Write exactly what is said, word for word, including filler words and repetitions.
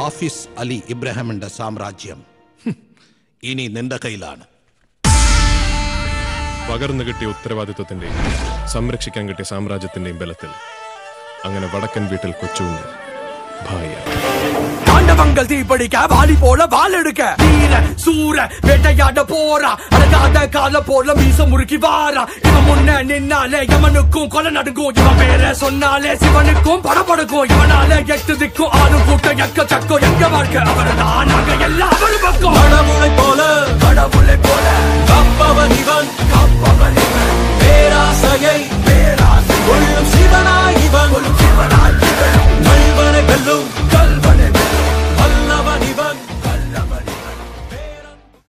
ഹാഫിസ് അലി ഇബ്രാഹിമിന്റെ സാമ്രാജ്യം ഇനി നിന്റെ കയ്യിലാണ്. പകർന്നു കിട്ടിയ ഉത്തരവാദിത്വത്തിന്റെയും സംരക്ഷിക്കാൻ കിട്ടിയ സാമ്രാജ്യത്തിന്റെയും ബലത്തിൽ അങ്ങനെ വടക്കൻ വീട്ടിൽ കൊച്ചുണ്ണി ഭായ தாண்டவங்கள் தீப்படிக்க வாலி போல வால் எடுக்க வீர சூர வேட்டையாட போறா அழகாத கால போல மீச முறுக்கி வாரா இவன் முன்ன நின்னாலே யமனுக்கும் கொலை நடுங்கும் இவன் பேர சொன்னாலே சிவனுக்கும் படபடுக்கும் இவனால எட்டு திக்கும் ஆளும் கூட்டம் எக்க சக்கம் எங்க வாழ்க்கை அவர்தான் நாங்க எல்லாம் அவரு பக்கம் போல